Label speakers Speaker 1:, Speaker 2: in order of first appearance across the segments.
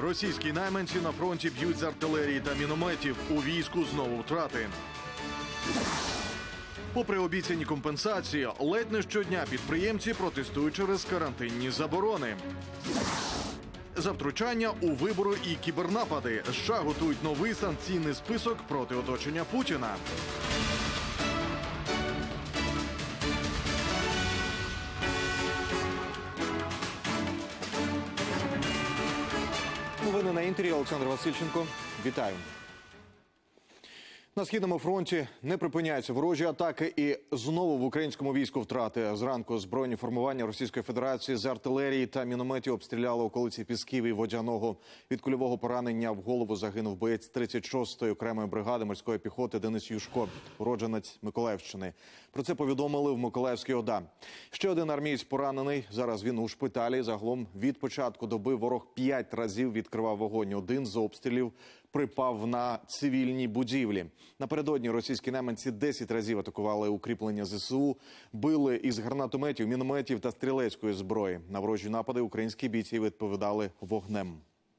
Speaker 1: Російські найманці на фронті б'ють з артилерії та мінометів. У війську знову втрати. Попри обіцяні компенсації, ледь не щодня підприємці протестують через карантинні заборони. За втручання у вибори і кібернапади США готують новий санкційний список проти оточення Путіна.
Speaker 2: Новини на Інтері. Олександр Васильченко. Вітаю. На Східному фронті не припиняються ворожі атаки і знову в українському війську втрати. Зранку збройні формування Російської Федерації з артилерії та мінометів обстріляли околиці Пісків і Водяного. Від кульового поранення в голову загинув боєць 36-ї окремої бригади морської піхоти Денис Юшко, уродженець Миколаївщини. Про це повідомили в Миколаївській ОДА. Ще один армієць поранений. Зараз він у шпиталі. Загалом від початку доби ворог 5 разів відкривав вогонь. Один з обстрілів припав на цивільні будівлі. Напередодні російські найманці 10 разів атакували укріплення ЗСУ, били із гранатометів, мінометів та стрілецької зброї. На ворожі напади українські бійці відповідали вогнем.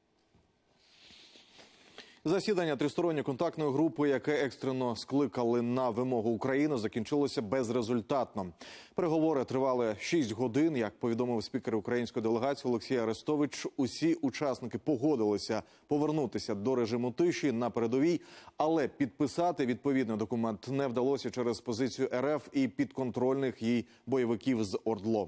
Speaker 2: Засідання тристоронньої контактної групи, яке екстрено скликали на вимогу України, закінчилося безрезультатно. Переговори тривали 6 годин. Як повідомив спікер української делегації Олексій Арестович, усі учасники погодилися повернутися до режиму тиші на передовій, але підписати відповідний документ не вдалося через позицію РФ і підконтрольних їй бойовиків з ОРДЛО.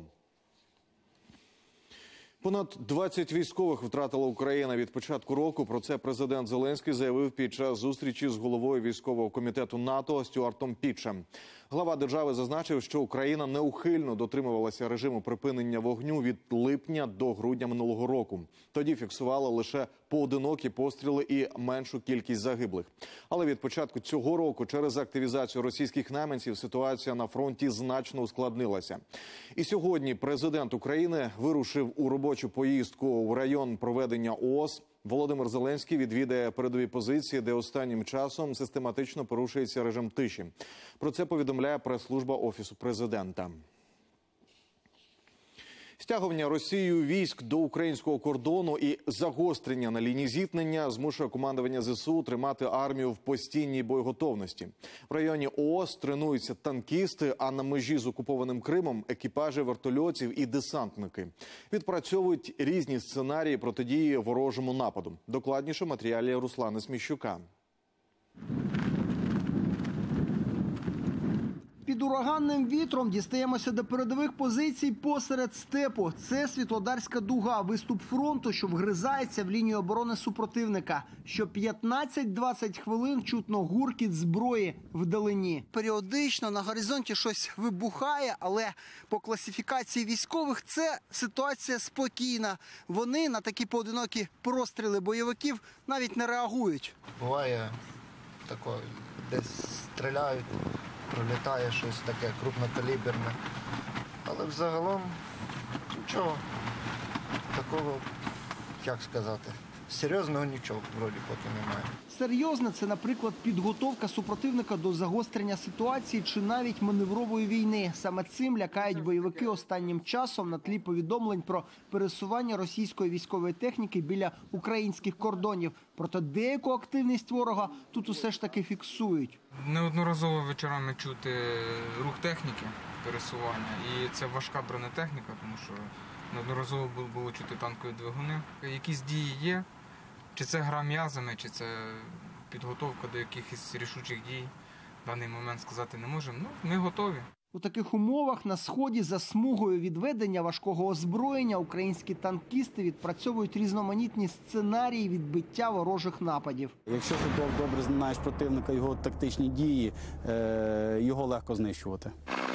Speaker 2: Понад 20 військових втратила Україна від початку року. Про це президент Зеленський заявив під час зустрічі з головою військового комітету НАТО Стюартом Пітчем. Глава держави зазначив, що Україна неухильно дотримувалася режиму припинення вогню від липня до грудня минулого року. Тоді фіксувала лише поодинокі постріли і меншу кількість загиблих. Але від початку цього року через активізацію російських найманців ситуація на фронті значно ускладнилася. І сьогодні президент України вирушив у робочу поїздку в район проведення ООС. Володимир Зеленський відвідає передові позиції, де останнім часом систематично порушується режим тиші. Про це повідомляє прес-служба Офісу президента. Стягування Росією військ до українського кордону і загострення на лінії зіткнення змушує командування ЗСУ тримати армію в постійній боєготовності. В районі ООС тренуються танкісти, а на межі з окупованим Кримом – екіпажі вертольотів і десантники. Відпрацьовують різні сценарії протидії ворожому нападу. Докладніше в матеріалі Руслана Сміщука.
Speaker 3: Під ураганним вітром дістаємося до передових позицій посеред степу. Це Світлодарська дуга, виступ фронту, що вгризається в лінію оборони супротивника. Що 15-20 хвилин чутно гуркіт зброї вдалині. Періодично на горизонті щось вибухає, але по класифікації військових це ситуація спокійна. Вони на такі поодинокі простріли бойовиків навіть не реагують.
Speaker 4: Буває таке, десь стріляють, пролітає щось таке крупнокаліберне. Але взагалом нічого такого, як сказати, серйозного нічого вроді поки немає.
Speaker 3: Серйозно, це, наприклад, підготовка супротивника до загострення ситуації чи навіть маневрової війни. Саме цим лякають бойовики останнім часом на тлі повідомлень про пересування російської військової техніки біля українських кордонів. Проте деяку активність ворога тут усе ж таки фіксують.
Speaker 5: Неодноразово вечорами чути рух техніки, пересування. І це важка бронетехніка, тому що неодноразово було чути танкові двигуни. Якісь дії є. Чи це гра м'язами, чи це підготовка до якихось рішучих дій, в даний момент сказати не можемо. Ми готові.
Speaker 3: У таких умовах на сході за смугою відведення важкого озброєння українські танкісти відпрацьовують різноманітні сценарії відбиття ворожих нападів.
Speaker 6: Якщо ти добре знаєш противника, його тактичні дії, його легко знищувати.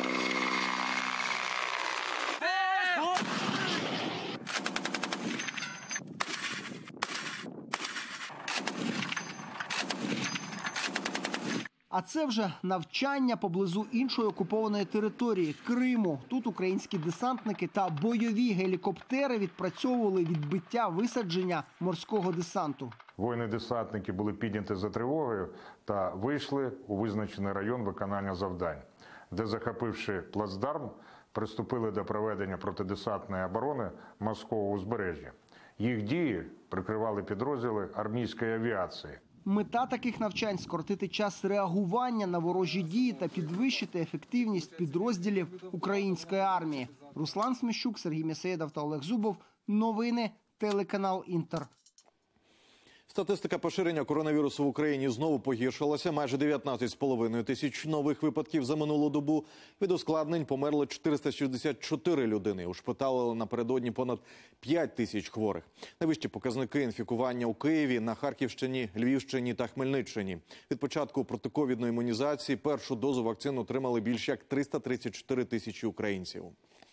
Speaker 3: А це вже навчання поблизу іншої окупованої території – Криму. Тут українські десантники та бойові гелікоптери відпрацьовували відбиття висадження морського десанту.
Speaker 7: Воїни-десантники були підняті за тривогою та вийшли у визначений район виконання завдань, де, захопивши плацдарм, приступили до проведення протидесантної оборони морського узбережжя. Їх дії прикривали підрозділи армійської авіації.
Speaker 3: Мета таких навчань – скоротити час реагування на ворожі дії та підвищити ефективність підрозділів української армії. Руслан Сміщук, Сергій Мєсеєдов та Олег Зубов. Новини, телеканал «Інтер».
Speaker 2: Статистика поширення коронавірусу в Україні знову погіршилася. Майже 19,5 тисяч нових випадків за минулу добу. Від ускладнень померли 464 людини. Ушпиталили напередодні понад 5 тисяч хворих. Найвищі показники інфікування у Києві, на Харківщині, Львівщині та Хмельниччині. Від початку протиковідної імунізації першу дозу вакцин отримали більш як 334 тисячі українців.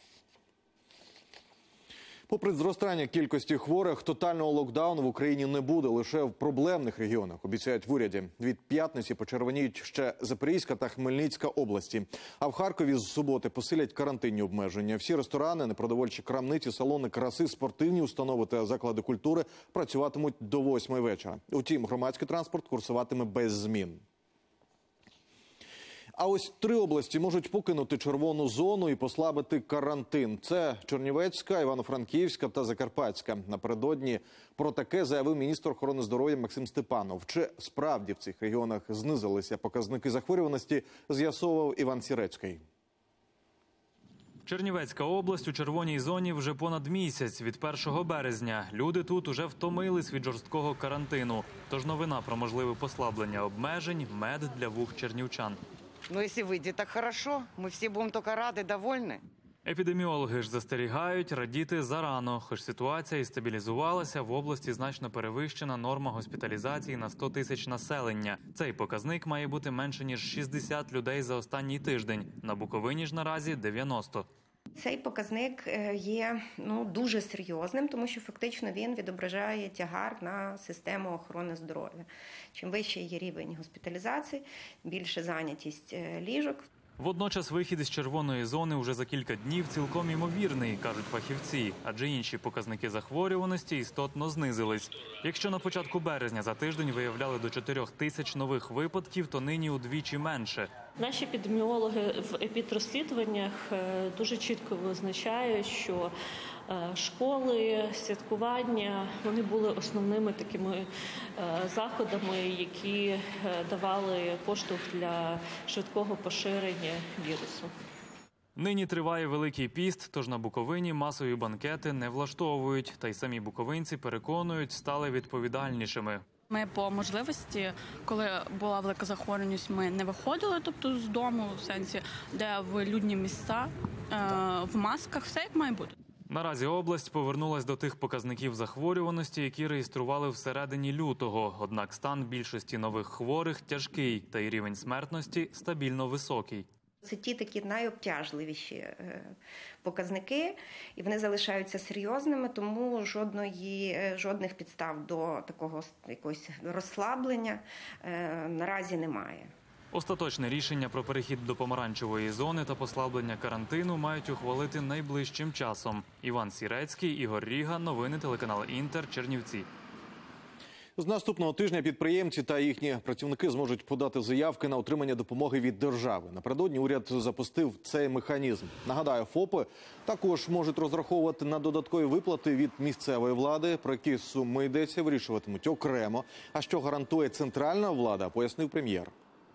Speaker 2: Попри зростання кількості хворих, тотального локдауну в Україні не буде, лише в проблемних регіонах, обіцяють в уряді. Від п'ятниці почервоніють ще Запорізька та Хмельницька області. А в Харкові з суботи посилять карантинні обмеження. Всі ресторани, непродовольчі крамниці, салони краси, спортивні установи та заклади культури працюватимуть до 8 вечора. Утім, громадський транспорт курсуватиме без змін. А ось 3 області можуть покинути червону зону і послабити карантин. Це Чернівецька, Івано-Франківська та Закарпатська. Напередодні про таке заявив міністр охорони здоров'я Максим Степанов. Чи справді в цих регіонах знизилися показники захворюваності, з'ясовував Іван Сірецький.
Speaker 8: Чернівецька область у червоній зоні вже понад місяць. Від 1 березня люди тут уже втомились від жорсткого карантину. Тож новина про можливе послаблення обмежень – мед для вух чернівчан.
Speaker 9: Ну, если выйдет так хорошо, мы все будем только рады, довольны.
Speaker 8: Епідеміологи ж застерігають радіти зарано. Хоч ситуація і стабілізувалася, в області значно перевищена норма госпіталізації на 100 тисяч населення. Цей показник має бути менше, ніж 60 людей за останній тиждень. На Буковині ж наразі 90.
Speaker 10: Цей показник є дуже серйозним, тому що фактично він відображає тягар на систему охорони здоров'я. Чим вищий є рівень госпіталізації, більше зайнятість ліжок.
Speaker 8: Водночас вихід із червоної зони уже за кілька днів цілком імовірний, кажуть фахівці, адже інші показники захворюваності істотно знизились. Якщо на початку березня за тиждень виявляли до 4 тисяч нових випадків, то нині удвічі менше.
Speaker 11: Наші епідеміологи в епідрозслідуваннях дуже чітко визначають, що школи, святкування, вони були основними такими заходами, які давали поштовх для швидкого поширення вірусу.
Speaker 8: Нині триває Великий піст, тож на Буковині масові банкети не влаштовують. Та й самі буковинці переконують, стали відповідальнішими.
Speaker 12: Ми по можливості, коли була велика захворюваність, ми не виходили, тобто з дому, в сенсі, де в людні місця, в масках, все як має бути.
Speaker 8: Наразі область повернулась до тих показників захворюваності, які реєстрували всередині лютого. Однак стан більшості нових хворих тяжкий, та й рівень смертності стабільно високий.
Speaker 10: Це ті такі найобтяжливіші показники, і вони залишаються серйозними, тому жодних підстав до такого якогось розслаблення наразі немає.
Speaker 8: Остаточне рішення про перехід до помаранчевої зони та послаблення карантину мають ухвалити найближчим часом. Іван Сірецький, Ігор Ріга, новини телеканал «Інтер», Чернівці.
Speaker 2: З наступного тижня підприємці та їхні працівники зможуть подати заявки на отримання допомоги від держави. Напередодні уряд запустив цей механізм. Нагадаю, ФОПи також можуть розраховувати на додаткові виплати від місцевої влади. Про які суми йдеться, вирішуватимуть окремо. А що гарантує центральна влада, пояснив прем'єр.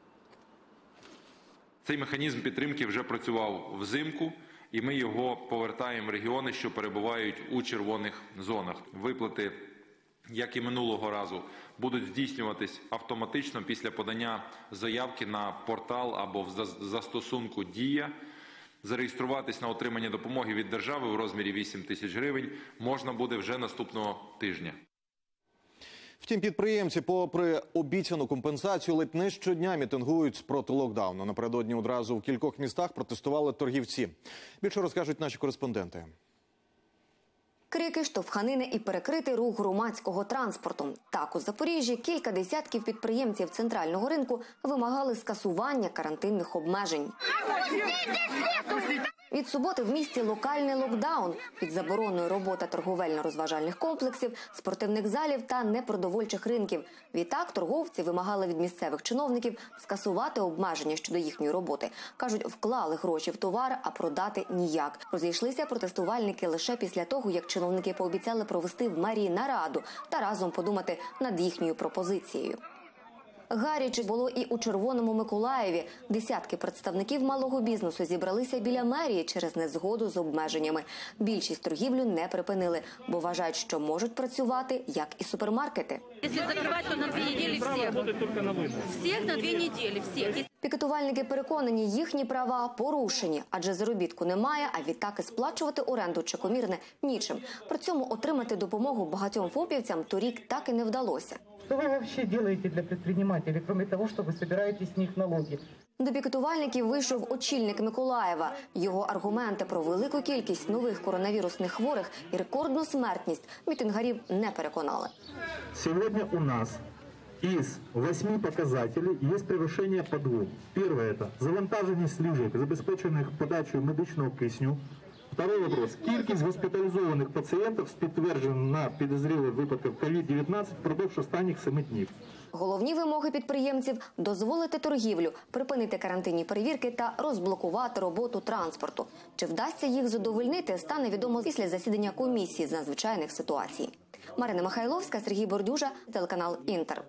Speaker 13: Цей механізм підтримки вже працював взимку, і ми його повертаємо в регіони, що перебувають у червоних зонах. Виплати, як і минулого разу, будуть здійснюватись автоматично після подання заявки на портал або в застосунку «Дія». Зареєструватись на отримання допомоги від держави у розмірі 8 тисяч гривень можна буде вже наступного тижня.
Speaker 2: Втім, підприємці, попри обіцяну компенсацію, ледь не щодня мітингують проти локдауну. Напередодні одразу в кількох містах протестували торгівці. Більше розкажуть наші кореспонденти.
Speaker 14: Крики, штовханини і перекритий рух громадського транспорту. Так, у Запоріжжі кілька десятків підприємців центрального ринку вимагали скасування карантинних обмежень. Від суботи в місті локальний локдаун. Під забороною робота торговельно-розважальних комплексів, спортивних залів та непродовольчих ринків. Відтак торговці вимагали від місцевих чиновників скасувати обмеження щодо їхньої роботи. Кажуть, вклали гроші в товар, а продати ніяк. Розійшлися протестувальники лише після того, як чиновники пообіцяли провести в мерії нараду та разом подумати над їхньою пропозицією. Гаряче було і у Червоному Миколаєві. Десятки представників малого бізнесу зібралися біля мерії через незгоду з обмеженнями. Більшість торгівлю не припинили, бо вважають, що можуть працювати, як і супермаркети.
Speaker 15: Якщо закривати, то на 2 неділі всіх. Всіх на 2 неділі, всіх.
Speaker 14: Пікетувальники переконані, їхні права порушені, адже заробітку немає, а відтак і сплачувати оренду чекомірне нічим. При цьому отримати допомогу багатьом фопівцям торік так і не вдалося.
Speaker 16: Что вы вообще делаете для предпринимателей, кроме того, что вы собираете с них налоги?
Speaker 14: До пікетувальників вийшов очільник Миколаєва. Його аргументи про велику кількість нових коронавірусних хворих і рекордну смертність мітингарів не переконали.
Speaker 17: Сьогодні у нас из 8 показателей есть превышение по 2. Первое – это завантаженість ліжок, забезпечених подачею медичного кисню. Второй вопрос. Кількість госпіталізованих пацієнтів з підтвердженим на підозрілих випадків COVID-19 впродовж останніх 7 днів.
Speaker 14: Головні вимоги підприємців – дозволити торгівлю, припинити карантинні перевірки та розблокувати роботу транспорту. Чи вдасться їх задовольнити, стане відомо після засідання комісії з надзвичайних ситуацій. Марина Михайловська, Сергій Бордюжа, телеканал «Інтер».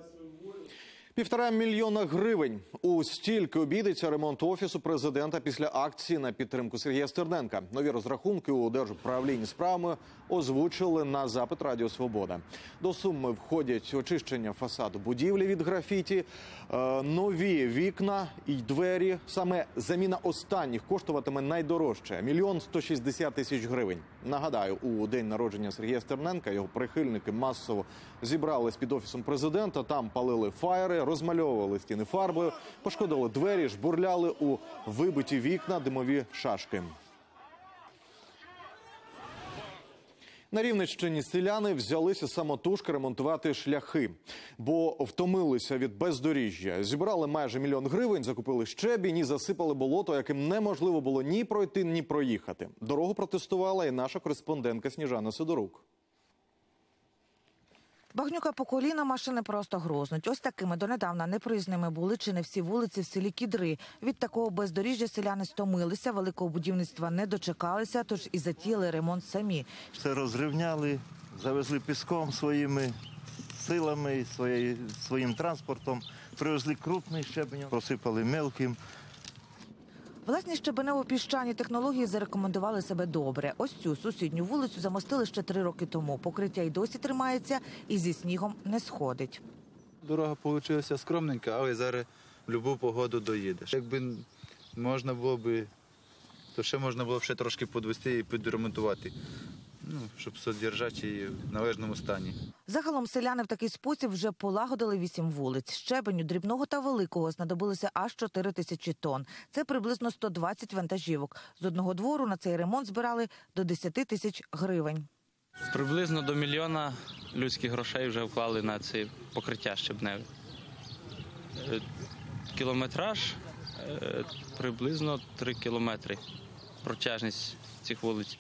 Speaker 2: 1,5 мільйона гривень. У стільки обійдеться ремонт Офісу президента після акції на підтримку Сергія Стерненка. Нові розрахунки у Держуправлінні справами озвучили на запит Радіо Свобода. До суми входять очищення фасаду будівлі від графіті, нові вікна і двері. Саме заміна останніх коштуватиме найдорожче – 1 мільйон 160 тисяч гривень. Нагадаю, у день народження Сергія Стерненка його прихильники масово зібрались під Офісом президента, там палили фаєри, розмальовували стіни фарбою, пошкодили двері, жбурляли у вибиті вікна димові шашки. На Рівненщині селяни взялися самотужки ремонтувати шляхи, бо втомилися від бездоріжжя. Зібрали майже 1 мільйон гривень, закупили щебінь і засипали болото, яким неможливо було ні пройти, ні проїхати. Дорогу протестувала і наша кореспондентка Сніжана Сидорук.
Speaker 18: Багнюка по коліна, машини просто грознуть. Ось такими донедавна непроїзними були чи не всі вулиці в селі Кідри. Від такого бездоріжжя селяни стомилися, великого будівництва не дочекалися, тож і затіяли ремонт самі.
Speaker 19: Все розрівняли, завезли піском своїми силами, своїм транспортом, привезли крупний щебень, просипали мелким.
Speaker 18: Власні щебенево-піщані технології зарекомендували себе добре. Ось цю сусідню вулицю замостили ще 3 роки тому. Покриття й досі тримається і зі снігом не сходить.
Speaker 20: Дорога вийшла скромненька, але зараз в будь-яку погоду доїдеш. Якби можна було б, то ще можна було б ще трошки підвести і підремонтувати, щоб содержати її в належному стані.
Speaker 18: Загалом селяни в такий спосіб вже полагодили 8 вулиць. Щебеню дрібного та великого знадобилося аж 4 тисячі тонн. Це приблизно 120 вантажівок. З одного двору на цей ремонт збирали до 10 тисяч гривень.
Speaker 21: Приблизно до 1 мільйона людських грошей вже вклали на це покриття щебневе. Кілометраж приблизно 3 кілометри. Протяжність цих вулиць.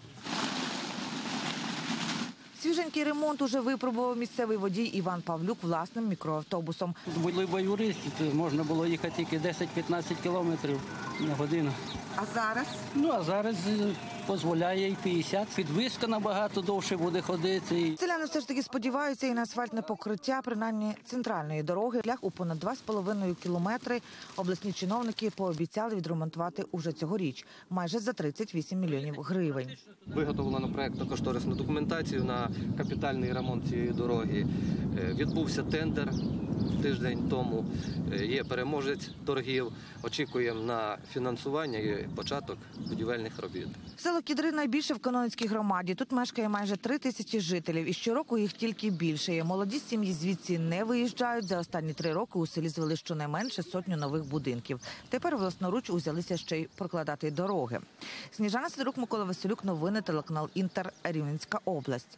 Speaker 18: Свіженький ремонт уже випробував місцевий водій Іван Павлюк власним мікроавтобусом.
Speaker 22: Були бойовисті, то можна було їхати тільки 10-15 кілометрів на годину.
Speaker 18: А зараз?
Speaker 22: А зараз дозволяє і 50. Підвізка набагато довше буде ходити.
Speaker 18: Селяни все ж таки сподіваються і на асфальтне покриття, принаймні центральної дороги. Шлях у понад 2,5 кілометри обласні чиновники пообіцяли відремонтувати уже цьогоріч. Майже за 38 мільйонів гривень.
Speaker 23: Виготовлено проєктно-кошторисну документацію на капітальний ремонт цієї дороги. Відбувся тендер тиждень тому. Є переможець торгів. Очікуємо на фінансування і початок будівельних робіт.
Speaker 18: Село Кідри найбільше в Канонинській громаді. Тут мешкає майже 3 тисячі жителів. І щороку їх тільки більше. Молоді сім'ї звідси не виїжджають. За останні 3 роки у селі звели щонайменше 100 нових будинків. Тепер власноруч узялися ще й прокладати дороги. Сніжана Сидорук, Микола Василюк. Новини, телеканал «Інтер», Рівненська область.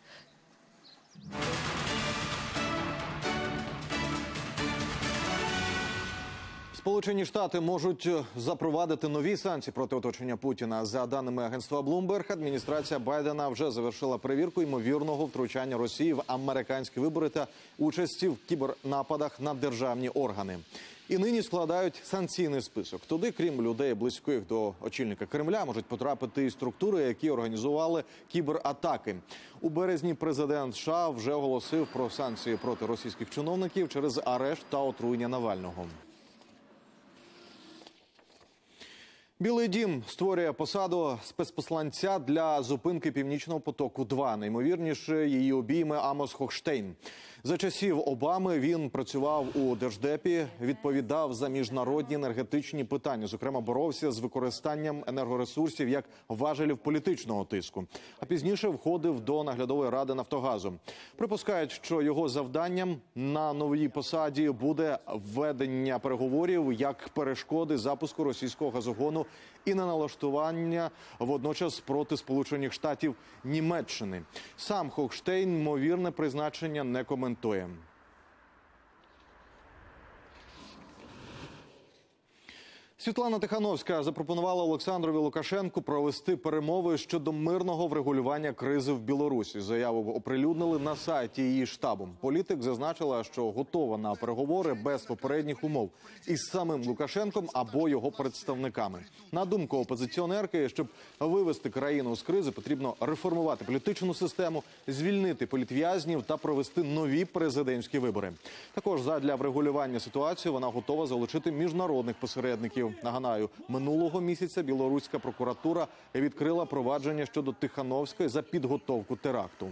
Speaker 2: Сполучені Штати можуть запровадити нові санкції проти оточення Путіна. За даними агентства Bloomberg, адміністрація Байдена вже завершила перевірку ймовірного втручання Росії в американські вибори та участі в кібернападах на державні органи. І нині складають санкційний список. Туди, крім людей, близьких до очільника Кремля, можуть потрапити і структури, які організували кібератаки. У березні президент США вже оголосив про санкції проти російських чиновників через арешт та отруєння Навального. Білий дім створює посаду спецпосланця для зупинки Північного потоку-2. Наймовірніше, її обійме Амос Хохштейн. За часів Обами він працював у Держдепі, відповідав за міжнародні енергетичні питання. Зокрема, боровся з використанням енергоресурсів як важелів політичного тиску. А пізніше входив до наглядової ради «Нафтогазу». Припускають, що його завданням на новій посаді буде введення переговорів як перешкоди запуску російського газогону і на налаштування водночас проти Сполучених Штатів Німеччини. Сам Хохштейн ймовірне призначення не коментує. Світлана Тихановська запропонувала Олександрові Лукашенку провести перемови щодо мирного врегулювання кризи в Білорусі. Заяву оприлюднили на сайті її штабу. Політик зазначила, що готова на переговори без попередніх умов із самим Лукашенком або його представниками. На думку опозиціонерки, щоб вивести країну з кризи, потрібно реформувати політичну систему, звільнити політв'язнів та провести нові президентські вибори. Також задля врегулювання ситуації вона готова залучити міжнародних посередників. Нагадаю, минулого місяця білоруська прокуратура відкрила провадження щодо Тихановської за підготовку теракту.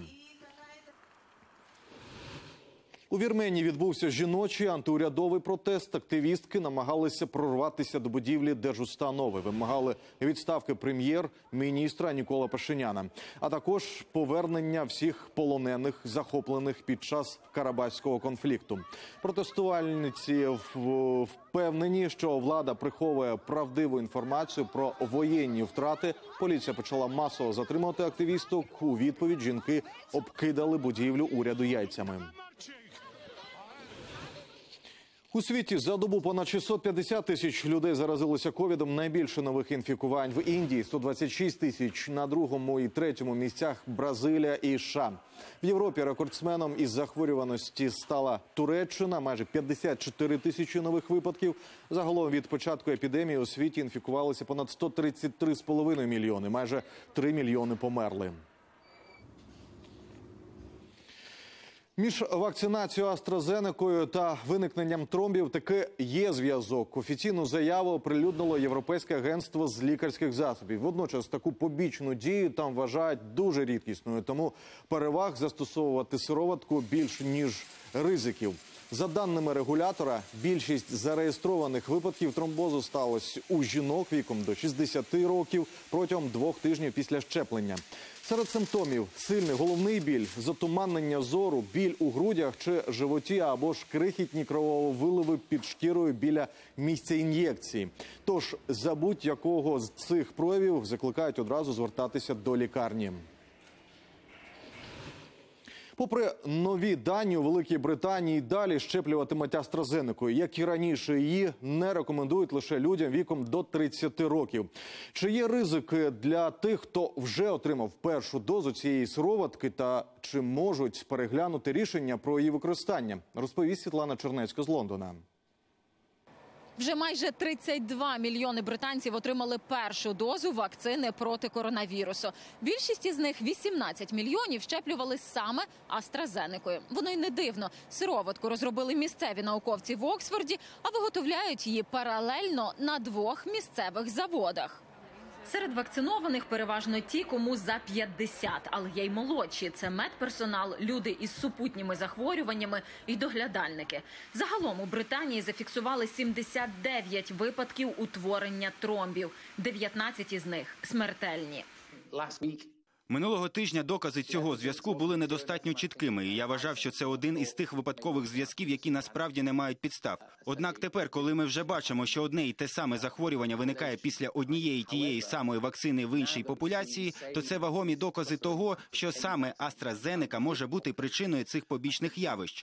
Speaker 2: У Вірменії відбувся жіночий антиурядовий протест. Активістки намагалися прорватися до будівлі держустанови. Вимагали відставки прем'єр-міністра Нікола Пашиняна, а також повернення всіх полонених, захоплених під час Карабахського конфлікту. Протестувальниці впевнені, що влада приховує правдиву інформацію про воєнні втрати. Поліція почала масово затримувати активісток. У відповідь жінки обкидали будівлю уряду яйцями. У світі за добу понад 650 тисяч людей заразилися ковідом. Найбільше нових інфікувань в Індії – 126 тисяч. На другому і третьому місцях – Бразилія і США. В Європі рекордсменом із захворюваності стала Туреччина. Майже 54 тисячі нових випадків. Загалом від початку епідемії у світі інфікувалися понад 133,5 мільйони. Майже 3 мільйони померли. Між вакцинацією AstraZenecою та виникненням тромбів таки є зв'язок. Офіційну заяву оприлюднило Європейське агентство з лікарських засобів. Водночас таку побічну дію там вважають дуже рідкісною, тому переваг застосовувати сироватку більш ніж ризиків. За даними регулятора, більшість зареєстрованих випадків тромбозу сталося у жінок віком до 60 років протягом 2 тижнів після щеплення. Серед симптомів – сильний головний біль, затуманення зору, біль у грудях чи животі або ж крихітні крововиливи під шкірою біля місця ін'єкції. Тож за будь-якого з цих проявів закликають одразу звертатися до лікарні. Попри нові дані, у Великій Британії далі щеплюватимуть AstraZenecою. Як і раніше, її не рекомендують лише людям віком до 30 років. Чи є ризики для тих, хто вже отримав першу дозу цієї сироватки, та чи можуть переглянути рішення про її використання? Розповість Світлана Чернецька з Лондона.
Speaker 1: Вже майже 32 мільйони британців отримали першу дозу вакцини проти коронавірусу. Більшість із них, 18 мільйонів, щеплювали саме AstraZenecою. Воно й не дивно. Сироватку розробили місцеві науковці в Оксфорді, а виготовляють її паралельно на 2 місцевих заводах. Серед вакцинованих переважно ті, кому за 50, але є й молодші. Це медперсонал, люди із супутніми захворюваннями і доглядальники. Загалом у Британії зафіксували 79 випадків утворення тромбів. 19 із них смертельні.
Speaker 4: Минулого тижня докази цього зв'язку були недостатньо чіткими, і я вважав, що це один із тих випадкових зв'язків, які насправді не мають підстав. Однак тепер, коли ми вже бачимо, що одне і те саме захворювання виникає після однієї тієї самої вакцини в іншій популяції, то це вагомі докази того, що саме AstraZeneca може бути причиною цих побічних явищ.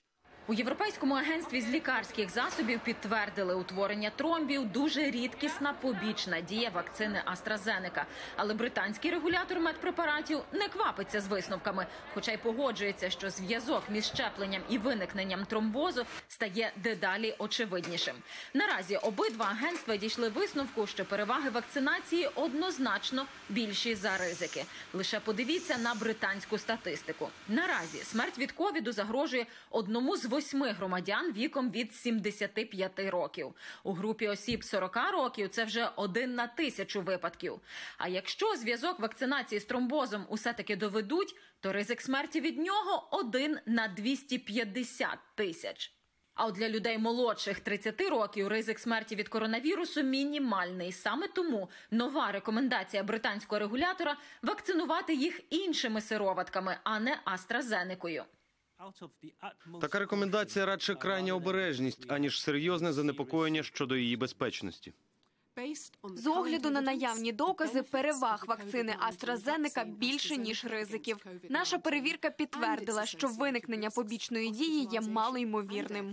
Speaker 1: У Європейському агентстві з лікарських засобів підтвердили утворення тромбів – дуже рідкісна побічна дія вакцини AstraZeneca. Але британський регулятор медпрепаратів не квапиться з висновками, хоча й погоджується, що зв'язок між щепленням і виникненням тромбозу стає дедалі очевиднішим. Наразі обидва агентства дійшли висновку, що переваги вакцинації однозначно більші за ризики. Лише подивіться на британську статистику. Наразі смерть від ковіду загрожує одному з 8 громадян віком від 75 років. У групі осіб 40 років це вже 1 на 1000 випадків. А якщо зв'язок вакцинації з тромбозом усе-таки доведуть, то ризик смерті від нього 1 на 250 тисяч. А от для людей молодших 30 років ризик смерті від коронавірусу мінімальний. Саме тому нова рекомендація британського регулятора – вакцинувати їх іншими сироватками, а не AstraZenecою.
Speaker 5: Така рекомендація радше крайня обережність, аніж серйозне занепокоєння щодо її безпечності.
Speaker 6: З огляду на наявні докази, переваг вакцини AstraZeneca більше, ніж ризиків. Наша перевірка підтвердила, що виникнення побічної дії є малоймовірним.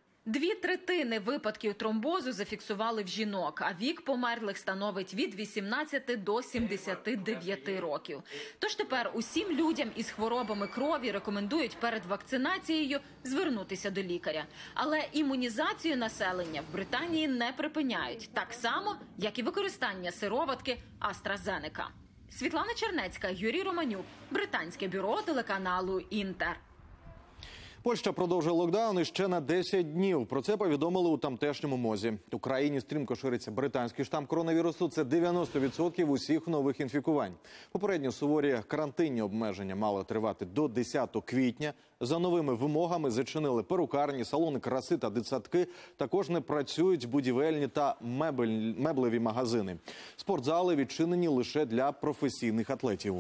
Speaker 1: 2/3 випадків тромбозу зафіксували в жінок, а вік померлих становить від 18 до 79 років. Тож тепер усім людям із хворобами крові рекомендують перед вакцинацією звернутися до лікаря. Але імунізацію населення в Британії не припиняють, так само, як і використання сироватки AstraZeneca. Світлана Чернецька, Юрій Романюк, Британське бюро телеканалу «Інтер».
Speaker 2: Польща продовжує локдаун іще на 10 днів. Про це повідомили у тамтешньому МОЗі. У країні стрімко шириться британський штам коронавірусу. Це 90% усіх нових інфікувань. Попередньо суворі карантинні обмеження мали тривати до 10 квітня. За новими вимогами зачинили перукарні, салони краси та дитсадки. Також не працюють будівельні та меблеві магазини. Спортзали відчинені лише для професійних атлетів.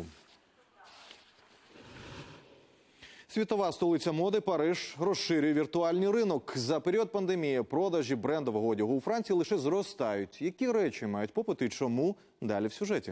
Speaker 2: Світова столиця моди Париж розширює віртуальний ринок. За період пандемії продажі брендового одягу у Франції лише зростають. Які речі мають попит і чому? Далі в сюжеті.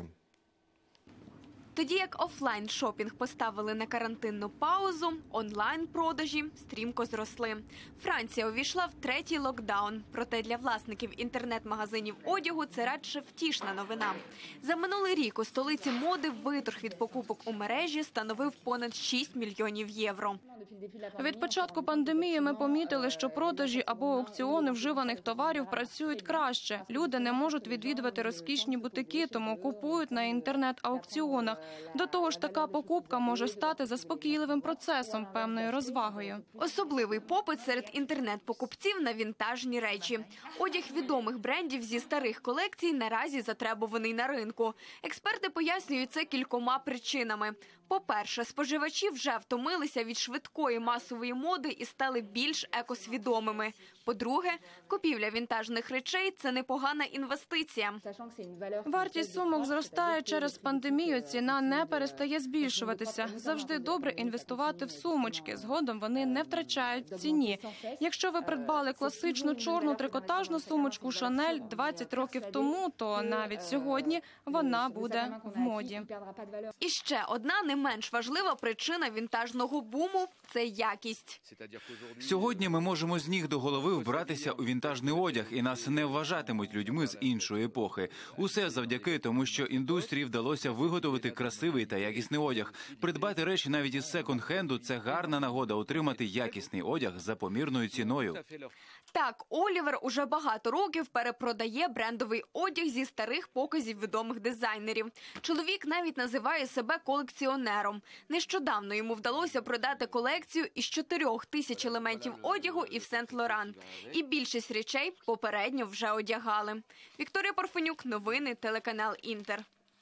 Speaker 6: Тоді як офлайн-шопінг поставили на карантинну паузу, онлайн-продажі стрімко зросли. Франція увійшла в 3-й локдаун. Проте для власників інтернет-магазинів одягу це радше втішна новина. За минулий рік у столиці моди виторг від покупок у мережі становив понад 6 мільйонів євро.
Speaker 12: Від початку пандемії ми помітили, що продажі або аукціони вживаних товарів працюють краще. Люди не можуть відвідувати розкішні бутики, тому купують на інтернет-аукціонах. До того ж, така покупка може стати заспокійливим процесом, певною розвагою.
Speaker 6: Особливий попит серед інтернет-покупців на вінтажні речі. Одяг відомих брендів зі старих колекцій наразі затребуваний на ринку. Експерти пояснюють це кількома причинами. По-перше, споживачі вже втомилися від швидкої масової моди і стали більш екосвідомими. По-друге, купівля вінтажних речей – це непогана інвестиція.
Speaker 12: Вартість сумок зростає через пандемію, ціна не перестає збільшуватися. Завжди добре інвестувати в сумочки, згодом вони не втрачають в ціні. Якщо ви придбали класичну чорну трикотажну сумочку Шанель 20 років тому, то навіть сьогодні вона буде в моді.
Speaker 6: І ще одна не менш важлива причина вінтажного буму – це якість.
Speaker 4: Сьогодні ми можемо з ніг до голови вбратися у вінтажний одяг, і нас не вважатимуть людьми з іншої епохи. Усе завдяки тому, що індустрії вдалося виготовити красивий та якісний одяг. Придбати речі навіть із секонд-хенду – це гарна нагода отримати якісний одяг за помірною ціною.
Speaker 6: Так, Олівер уже багато років перепродає брендовий одяг зі старих показів відомих дизайнерів. Чоловік навіть називає себе колекціонером. Нещодавно йому вдалося продати колекцію із 4000 елементів одягу і в Сент-Лоран. І більшість речей попередньо вже одягали. Вікторія Парфенюк, новини, телеканал «Інтер».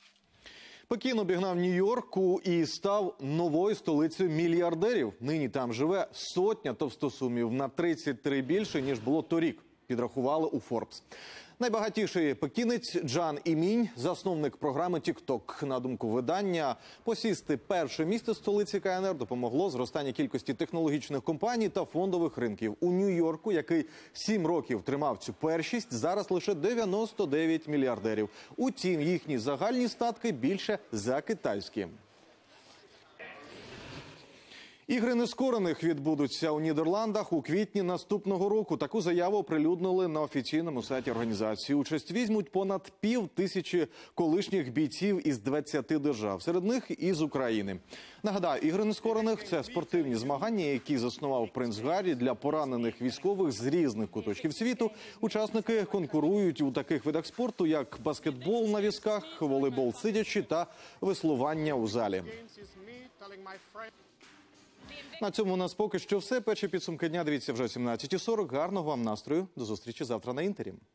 Speaker 2: Пекін обігнав Нью-Йорку і став новою столицею мільярдерів. Нині там живе 100 товстосумів, на 33 більше, ніж було торік, підрахували у Forbes. Найбагатіший пекінець Джан Імінь, засновник програми TikTok. На думку видання, посісти перше місце столиці КНР допомогло зростання кількості технологічних компаній та фондових ринків. У Нью-Йорку, який 7 років тримав цю першість, зараз лише 99 мільярдерів. Утім, їхні загальні статки більше за китайські. Ігри нескорених відбудуться у Нідерландах у квітні наступного року. Таку заяву оприлюднили на офіційному сайті організації. Участь візьмуть понад 5000 колишніх бійців із 20 держав. Серед них і з України. Нагадаю, ігри нескорених – це спортивні змагання, які заснував принц Гаррі для поранених військових з різних куточків світу. Учасники конкурують у таких видах спорту, як баскетбол на візках, волейбол сидячи та веслування у залі. На цьому у нас поки що все. Перші підсумки дня дивіться вже о 17:40. Гарного вам настрою. До зустрічі завтра на Інтері.